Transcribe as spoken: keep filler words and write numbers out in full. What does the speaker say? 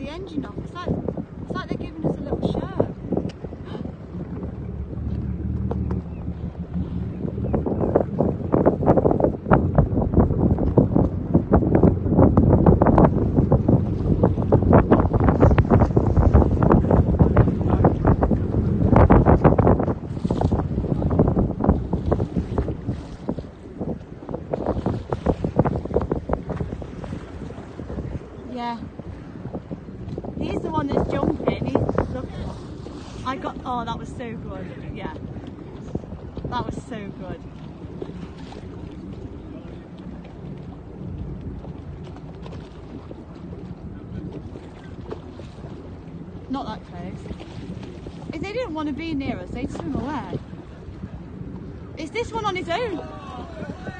the engine off. It's like, it's like they're giving us a little show. Yeah, he's the one that's jumping. He's, look, I got. Oh, that was so good. Yeah, that was so good. Not that close. If they didn't want to be near us, they'd swim away. Is this one on his own?